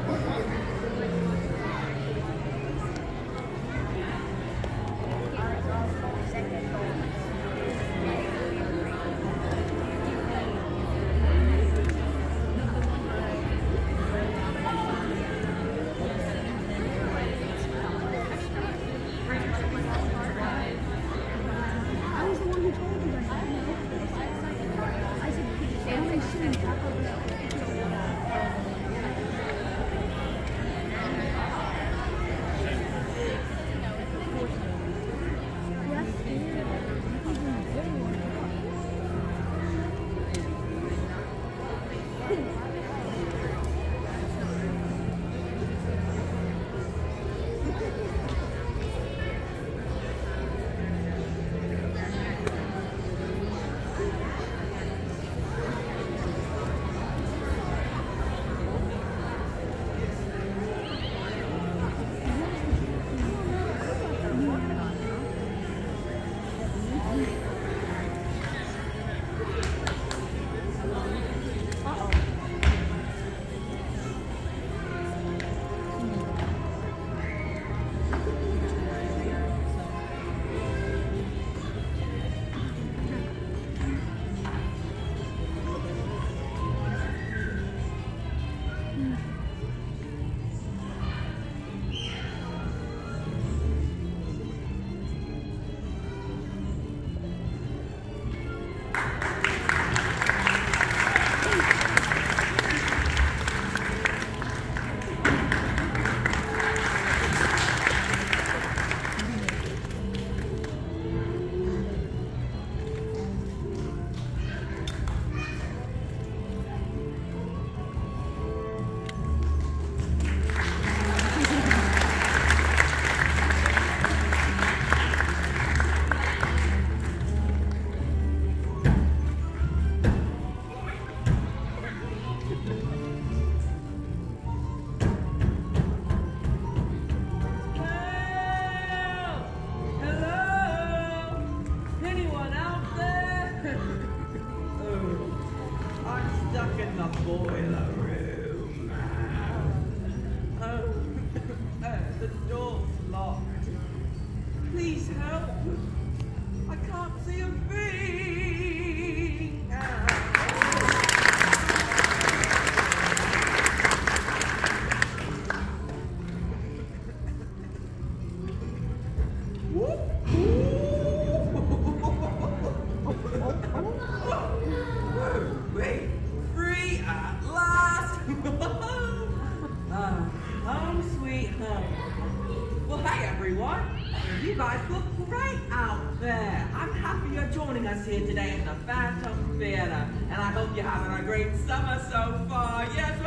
Joining us here today at the Phantom Theater, and I hope you're having a great summer so far. Yes,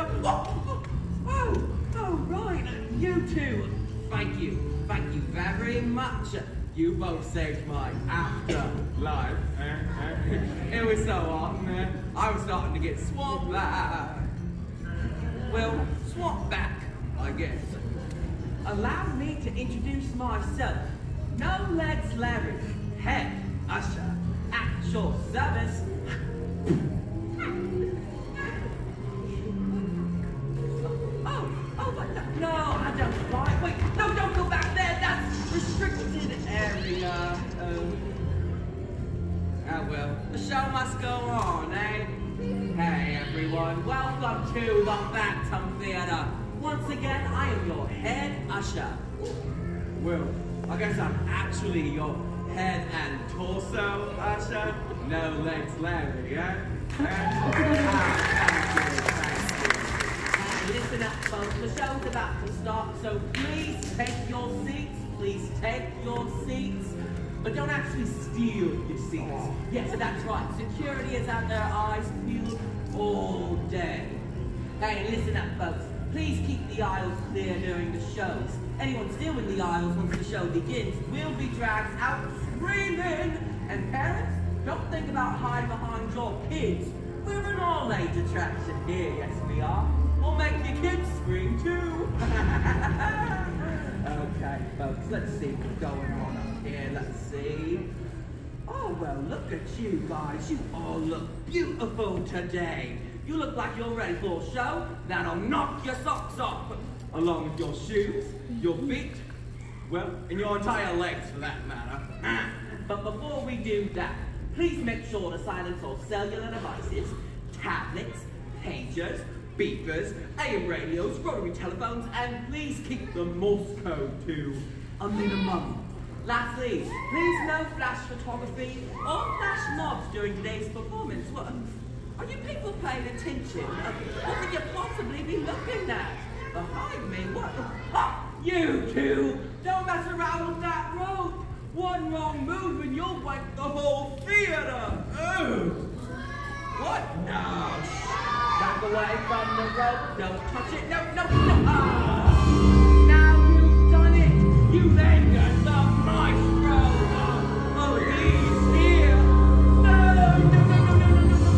right, you too. Thank you very much. You both saved my afterlife. It was so hot, man. I was starting to get swamped back. Well, swamped back, I guess. Allow me to introduce myself. No Legs Larry, head usher, at your service. No, I don't like. Wait, no, don't go back there. That's restricted area. Well, the show must go on, eh? Hey, everyone, welcome to the Phantom Theater. Once again, I am your head usher. Well, I guess I'm actually your head and torso usher. No Legs Larry, eh? Listen up, folks, the show's about to start, so please take your seats. Please take your seats. But don't actually steal your seats. Yes, that's right. Security has had their eyes peeled all day. Hey, listen up, folks. Please keep the aisles clear during the shows. Anyone still in the aisles once the show begins will be dragged out screaming. And parents, don't think about hiding behind your kids. We're an all-age attraction here, yes we are. We'll make your kids scream too. Okay, folks, let's see what's going on up here. Let's see. Oh, well, look at you guys. You all look beautiful today. You look like you're ready for a show that'll knock your socks off. Along with your shoes, your feet, well, and your entire legs for that matter. But before we do that, please make sure to silence all cellular devices, tablets, pagers, beepers, AM radios, rotary telephones, and please keep the Morse code to a minimum. Lastly, please no flash photography or flash mobs during today's performance. What, are you people paying attention? What could you possibly be looking at? Behind me? What? Ah, you two! Don't mess around with that rope! One wrong move and you'll wipe the whole theater! Oh! What? No! Back away from the rope! Don't touch it! No, no, no! Ah! Now you've done it! You then got the maestro of these here! No, no, no, no, no, no, no, no, no.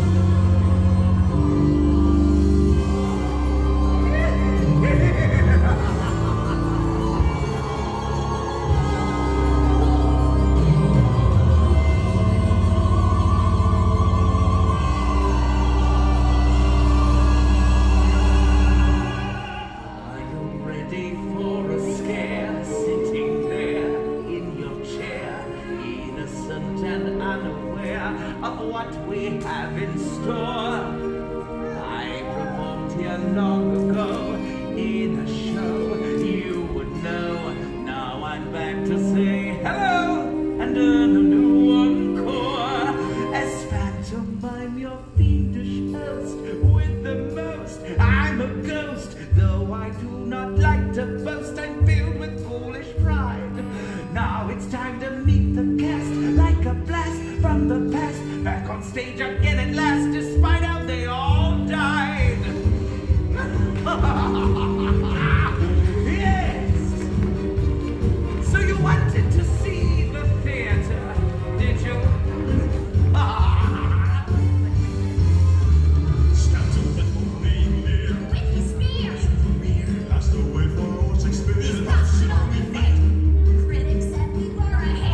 Critics said we were a hit.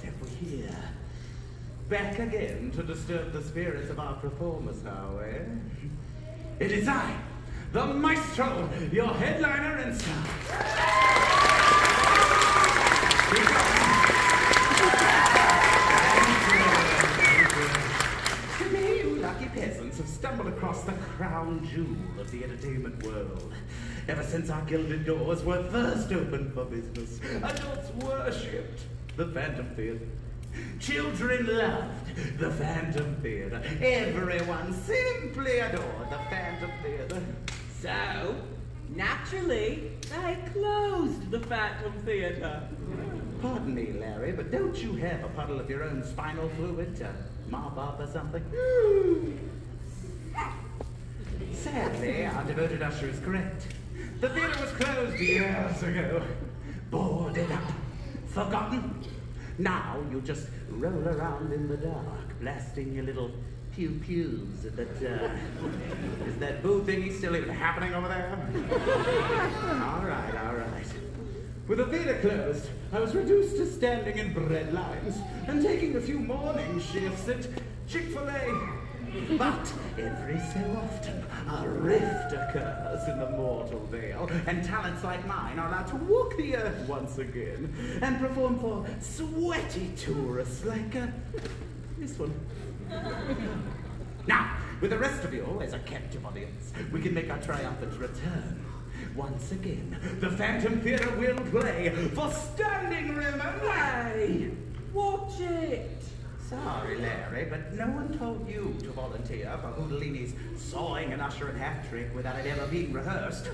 have we here? Back again to disturb the spirits of our performers now, eh? It is I, the maestro, your headliner and star. Today, you lucky peasants have stumbled across the crown jewel of the entertainment world. Ever since our gilded doors were first opened for business, adults worshipped the Phantom Theater. Children loved the Phantom Theater. Everyone simply adored the Phantom Theater. So, naturally, they closed the Phantom Theater. Pardon me, Larry, but don't you have a puddle of your own spinal fluid to mop up or something? Sadly, our devoted usher is correct. The theater was closed years ago. Boarded up. Forgotten. Now you just roll around in the dark, blasting your little pew-pews at that, is that boo thingy still even happening over there? All right, all right. With the theater closed, I was reduced to standing in bread lines and taking a few morning shifts at Chick-fil-A. But every so often, a rift occurs in the mortal veil, and talents like mine are allowed to walk the earth once again and perform for sweaty tourists like this one. Now, with the rest of you as a captive audience, we can make our triumphant return. Once again, the Phantom Theater will play for standing room only. Watch it. Sorry, Larry, but no one told you to volunteer for Houdolini's sawing an usher in half trick without it ever being rehearsed.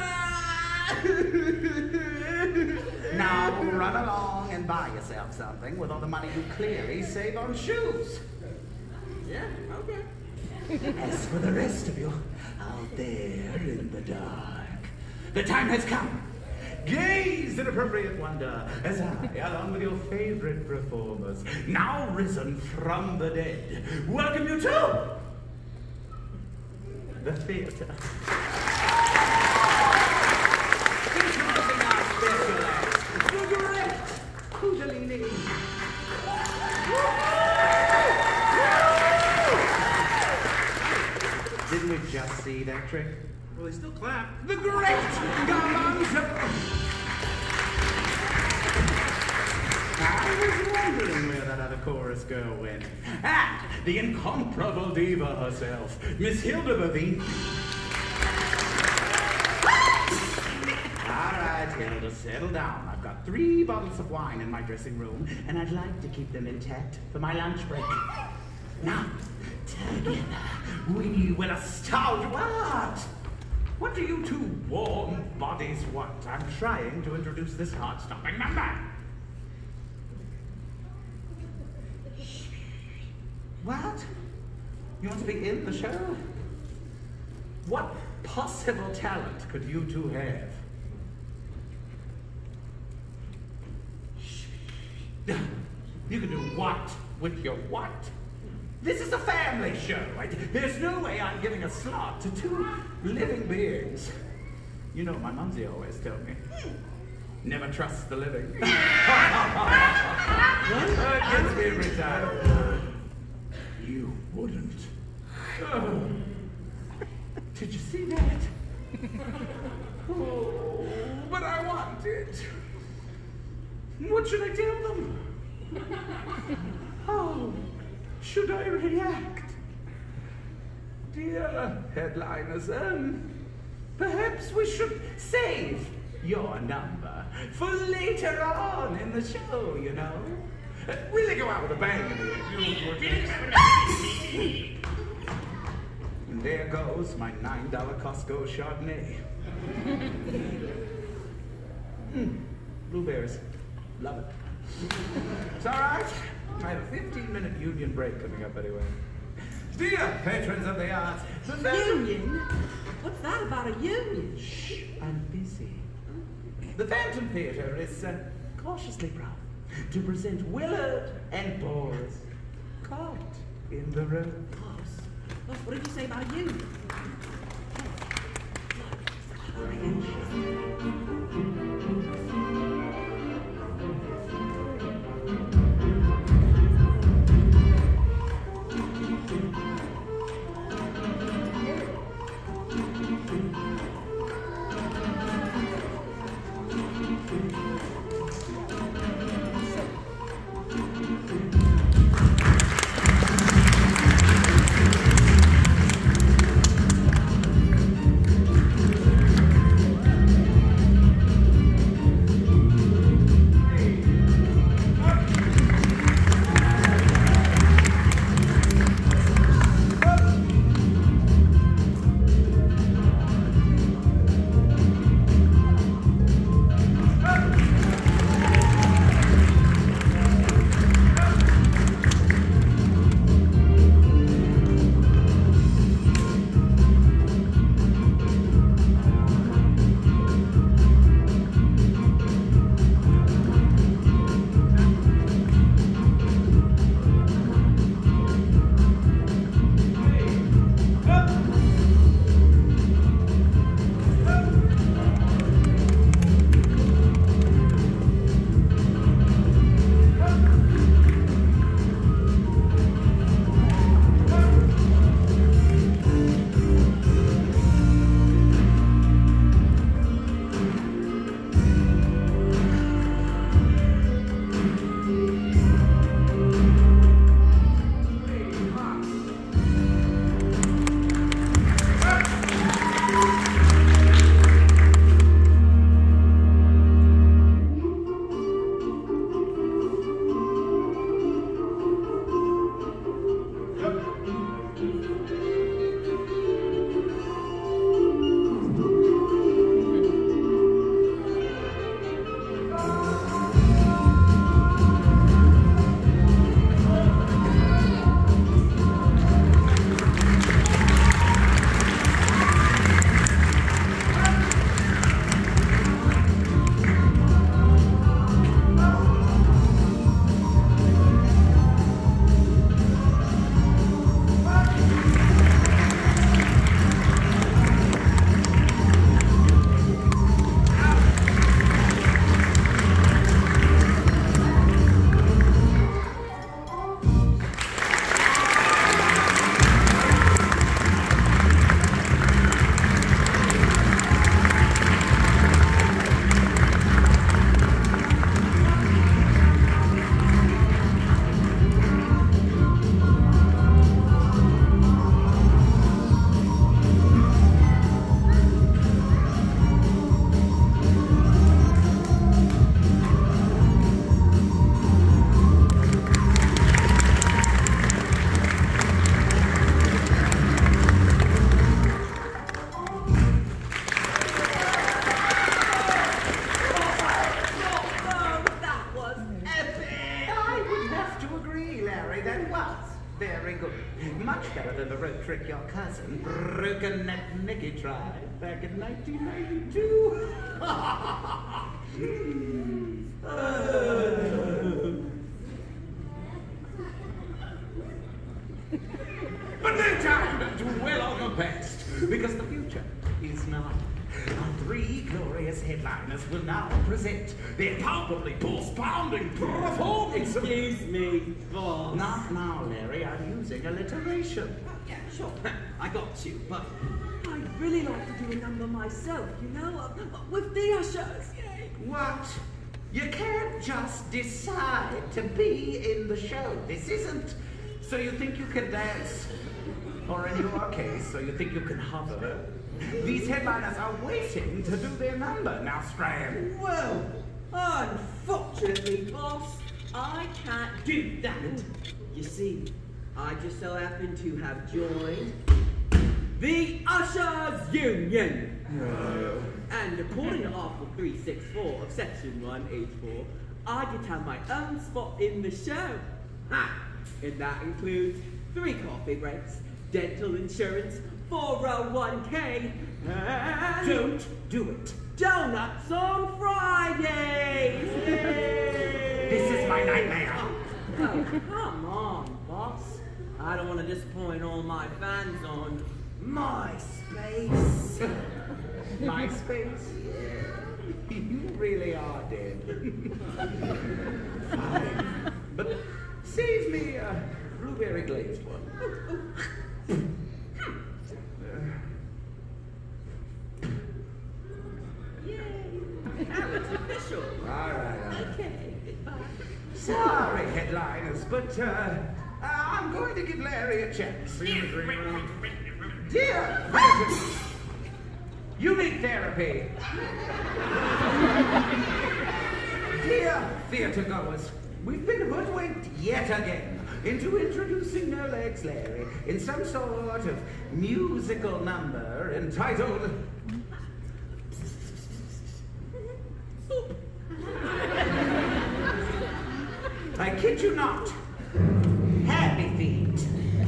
Now run along and buy yourself something with all the money you clearly save on shoes. Yeah, okay. As for the rest of you out there in the dark, the time has come. Gaze in appropriate wonder as I, along with your favorite performers, now risen from the dead, welcome you to the theater. Introducing our special act, the great Houdolini. Didn't we just see that trick? Well, they still clap. The great Garbanzo! I was wondering where that other chorus girl went. And the incomparable diva herself, Miss Hilda Bavine. All right, Hilda, settle down. I've got 3 bottles of wine in my dressing room, and I'd like to keep them intact for my lunch break. Now, together, we will astound. What do you 2 warm bodies want? I'm trying to introduce this heart-stopping number. What? You want to be in the show? What possible talent could you 2 have? You can do what with your what? This is a family show. There's no way I'm giving a slot to 2 living beings. You know, my mumsy always told me, never trust the living. It gets me every time. You wouldn't. Oh. Did you see that? Oh, but I want it. What should I tell them? Oh. Should I react? Dear headliners, perhaps we should save your number for later on in the show, you know? Really go out with a bang in the end. And there goes my $9 Costco Chardonnay. Blueberries. Love it. It's all right. I have a 15-minute union break coming up anyway. Dear patrons of the arts, Union? What's that about a union? Shh, I'm busy. The Phantom Theater is cautiously proud to present Willard and Boris caught in the room. Boss, what did you say about a union? Larry, that was very good. Much better than the road trick your cousin, Broken Neck Nicky, tried back in 1992. But no time to dwell on the past, because the future is now. Our three glorious headliners will now present their palpably pulse-pounding performance. Excuse me, boss. Not now, Larry. I'm using alliteration. Yeah, sure. I got you, but I'd really like to do a number myself, you know, with the ushers. Yay. What? You can't just decide to be in the show. This isn't so you think you can dance. Or in your case, so you think you can hover. These headliners are waiting to do their number. Now scram. Well, unfortunately, boss, I can't do that. You see, I just so happen to have joined the Ushers Union. No. And according to Article 364 of Section 1H4, I get to have my own spot in the show. Ha! And that includes 3 coffee breaks, dental insurance, 401k, and Don't do it. donuts on Fridays! Yay! This is my nightmare. Oh, come on, boss. I don't want to disappoint all my fans on MySpace. MySpace? Yeah. You really are dead. Fine. But save me a blueberry glazed one. Now it's official. All right. Okay, goodbye. Sorry, headliners, but I'm going to give Larry a chance. Dear Phantom, you need therapy. Dear theater goers, we've been hoodwinked yet again into introducing No Legs Larry in some sort of musical number entitled I kid you not, Happy Feet.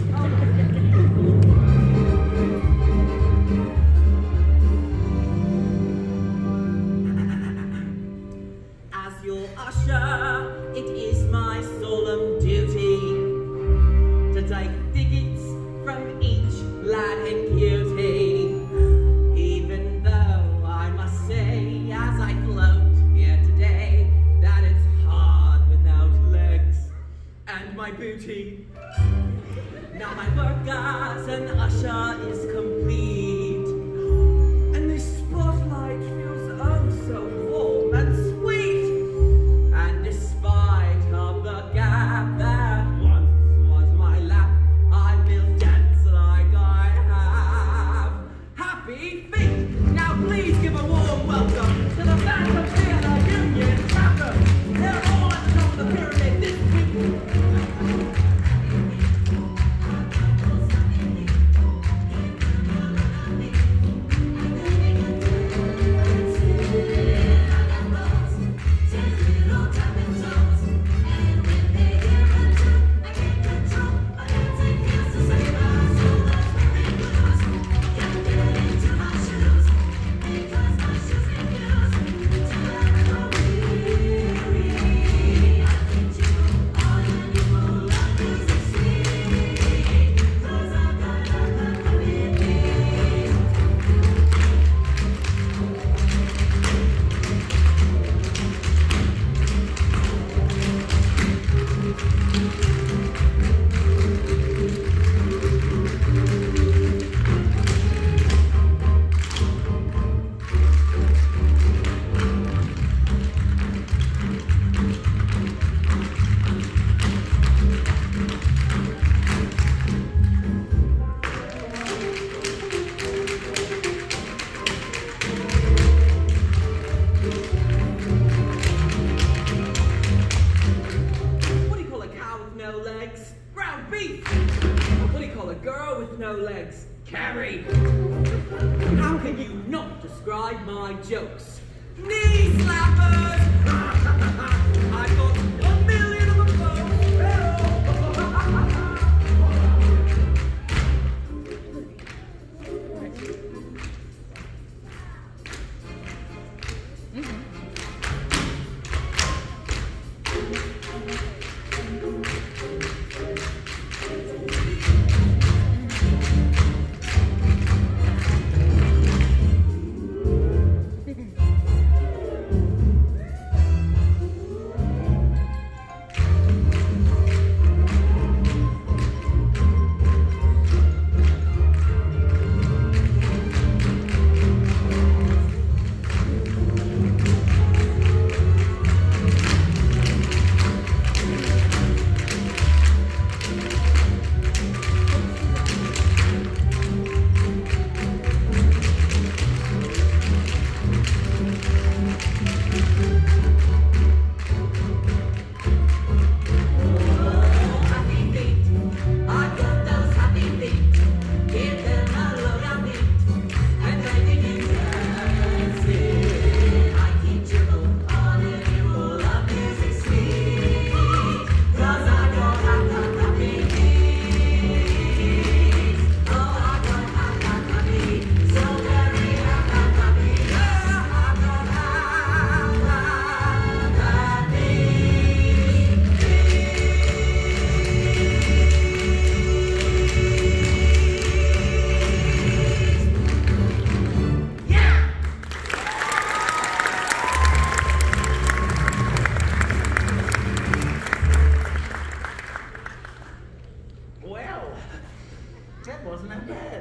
As your usher, it is my solemn duty to take tickets from each lad and cutie. Even though I must say, as I float here today, that it's hard without legs and my booty. Now my work as an usher is complete, and this spotlight feels oh so warm and sweet. And despite of the gap that once was my lap, I will dance like I have happy feet. Now please give a warm welcome to the Phantom Theater Union chapter. They're all at the top of the pyramid this week. Carrie, how can you not describe my jokes? Knee slappers! I've got 1 million of them both.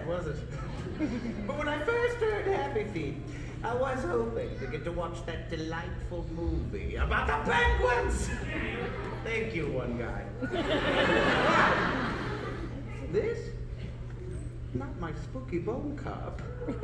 bad, was it? But when I first heard Happy Feet, I was hoping to get to watch that delightful movie about the penguins. Thank you, one guy. This? Not my spooky bone cup.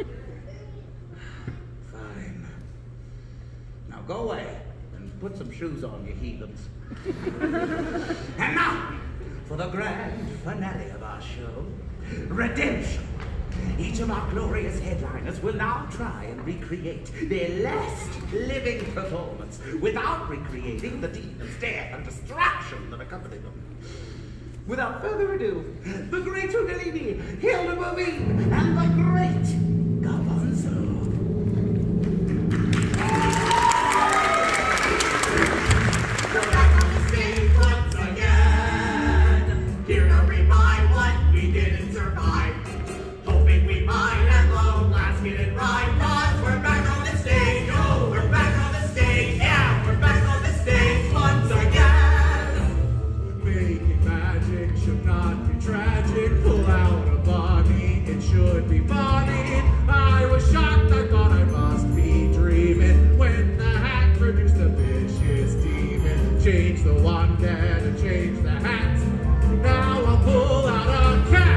Fine. Now go away and put some shoes on, you heathens. And now, for the grand finale of our show, Redemption. Each of our glorious headliners will now try and recreate their last living performance without recreating the demons, death, and destruction that accompany them. Without further ado, the great Houdini, Hilda Bovine, and the great Garbanzo. We're back on the stage once again, here to remind what we didn't survive. Hoping we might at long last get it right, 'cause we're back on the stage, oh, we're back on the stage, yeah, we're back on the stage once again. Making magic should not be tragic, pull out a body, it should be funny. I was shocked, I thought I must be dreaming, when the hat produced a vicious demon. Change the wand and change the hat, now I'll pull out a cat.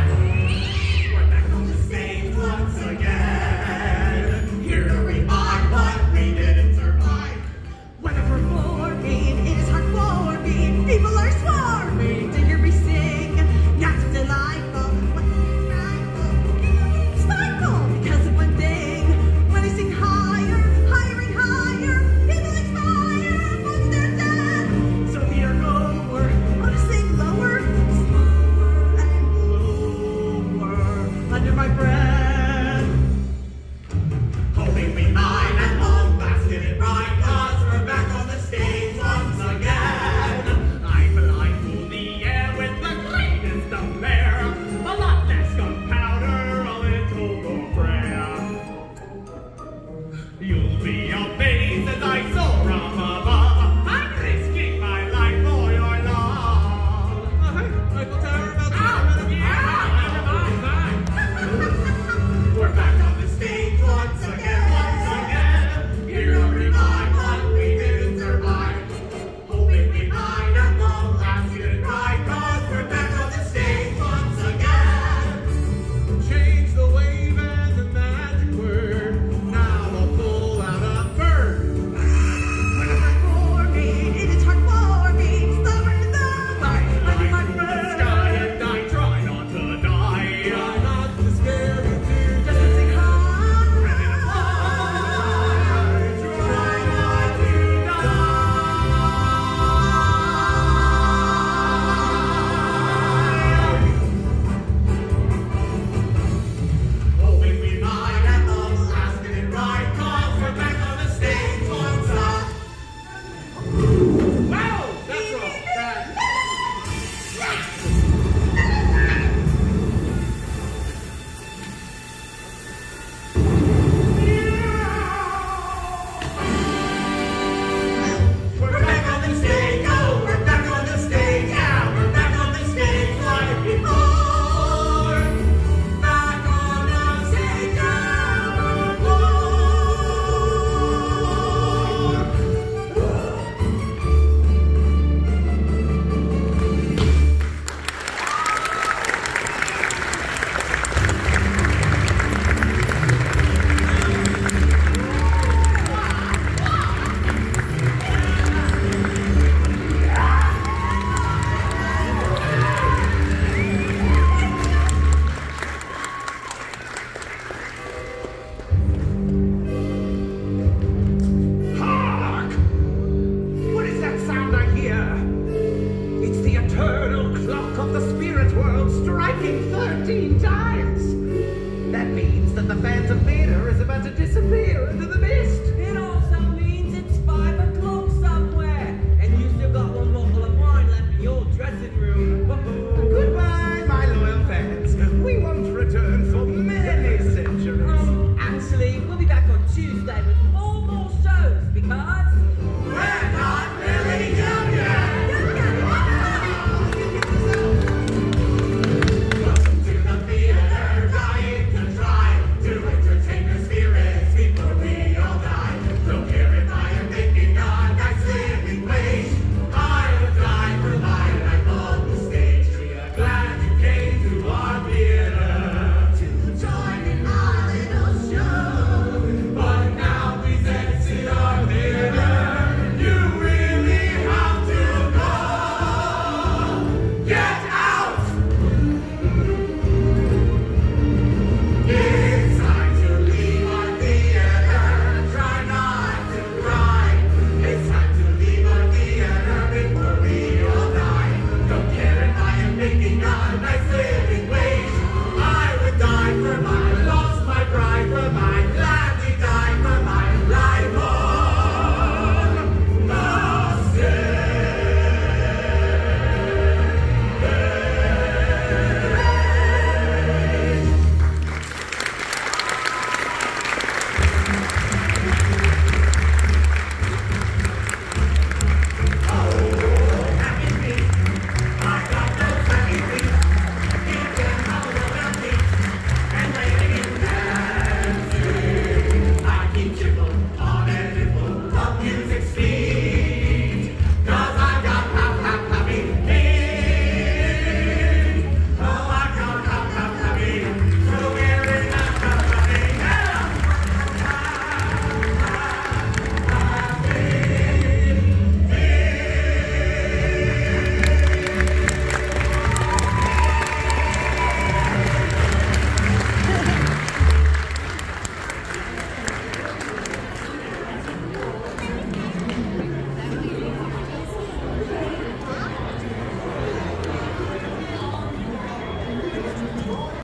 Once again, here to remind what we didn't survive. When I'm performing, it is heartwarming. People are swarming to hear me sing. Not so delightful, what frightful, spiteful because of one thing. When I sing higher, higher and higher, people expire once they're dead. So we are lower, want to sing lower, slower and lower under my breath. Hoping we might at long last get it right, 'cause we're back on the stage once again. I blindfold the air with the greatest of flair, a lot less gunpowder, a little more prayer. You'll be amazed as I soar from above. I'm risking my life for your love. I feel terrible. We're back on the stage once again, here to remind what we didn't survive. Hoping we might at long last get it right, 'cause we're back on the stage once again. Change the wave and the magic word, now I'll pull out a bird. When I'm performing, it is heartwarming. Stubborn to the light, under my The breath. sky and I try not to die. Try not to scare you to Just to sing high. try not to die. Hoping we might at long last get it right, 'cause we're back on the stage once again. Wow, that's wrong. Bad. We're back on the stage, oh, we're back on the stage, yeah, we're back on the stage like before. Back on the stage, yeah, Hark! What is that sound I hear? It's the eternal clock of the spirit world striking 13 times. That means that the Phantom Theater